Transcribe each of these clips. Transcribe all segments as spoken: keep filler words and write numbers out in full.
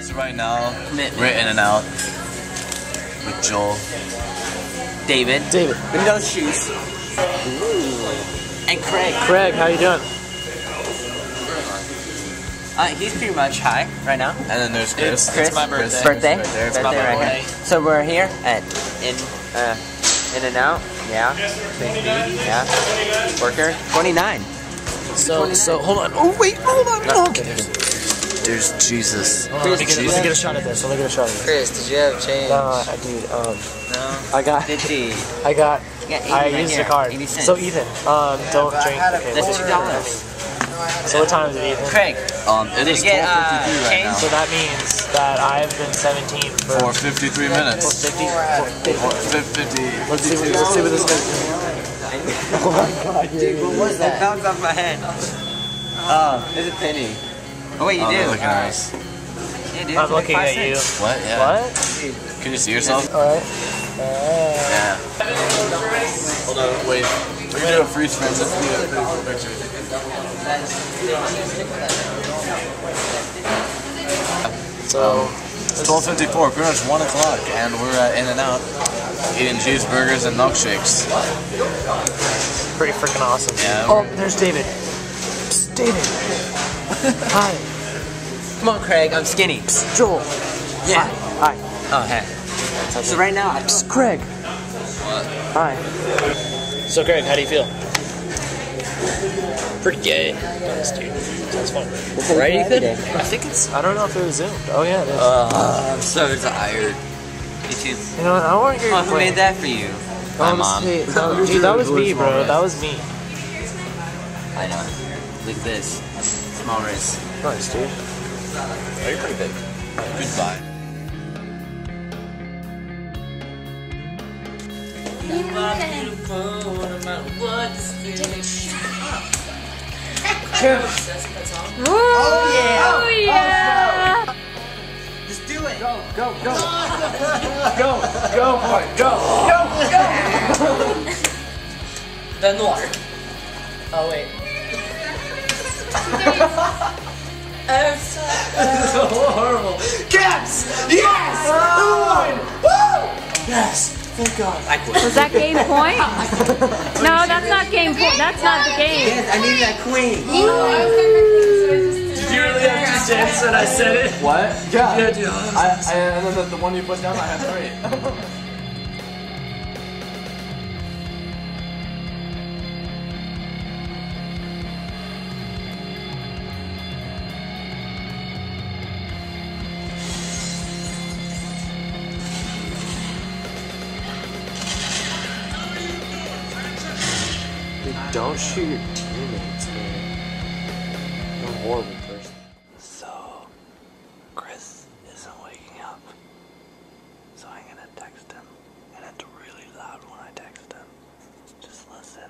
So right now, Commitment. we're in and out with Joel. David. David. With those shoes. And Craig. Craig, how you doing? Uh, he's pretty much high right now. And then there's Chris. Chris. It's my birthday. Birthday. Right there. It's birthday my right birthday. here. So we're here at in uh in and out. Yeah. Big B. Yeah. Worker. twenty-nine. So so hold on. Oh wait, hold on. Oh, okay. There's Jesus. Hold on, let me get, let me get a shot at this. Let me get a shot at this. Chris, did you have change? No, I dude. Um, No. I got. fifty. I got. You got eighty I right used here. the card. eighty cents. So Ethan, um, don't drink. Okay, That's what- two dollars. So what time is it, Ethan? Craig. Um, it is Did you get, twelve uh, fifty-three right change? now. So that means that I've been seventeen for For fifty-three minutes. fifty. Or fifty. Let's see. What, let's see what this is. Oh my God, dude! What was that? It bounced off my head. Oh, it's a penny. Oh wait, you Oh, do. they're looking nice. Yeah, dude. I'm it's like looking five at you. cents. What? Yeah. What? Can you see yourself? All right. Uh, Yeah. Hold on, wait. We can do a freeze frame. Let's do a pretty cool picture. so It's twelve fifty-four, pretty much one o'clock, and we're uh, in and out eating cheeseburgers and milkshakes. pretty freaking awesome. Yeah. Oh, there's David. Psst, David. Hi. Come on, Craig. I'm skinny. Psst, Joel. Yeah. Hi. Oh, hey. So right now, I'm Psst, Craig. What? Hi. So Craig, how do you feel? Pretty gay. Nice, dude. Sounds fun. Right, Ethan? I think it's. I don't know if it was zoomed. Oh yeah, it is. Uh, I'm so tired. Me too. you know what? I want to hear Oh, you who play. made that for you? My mom. Honestly, no, dude, that was me, bro. That was me. I know. Look at this. Small wrist. Nice, dude. Oh, you're pretty big. Goodbye. Oh yeah! Oh yeah! Just do it. Go, go, go. Go, go, boy, go, go, go. Then the water. Oh, wait. This is horrible. Yes! Yes! Oh. Woo! Yes! Thank God. I quit. Was that game point? No, that's not game point. That's not the game. Yes, I needed that queen. Did you really have two cents when I said it? What? Yeah. Yeah, dude. I, I, and then the, the one you put down, I had three. Don't shoot your teammates, man. You're a horrible person. So, Chris isn't waking up. So I'm gonna text him. And it's really loud when I text him. Just listen.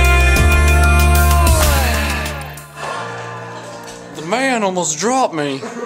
The man almost dropped me.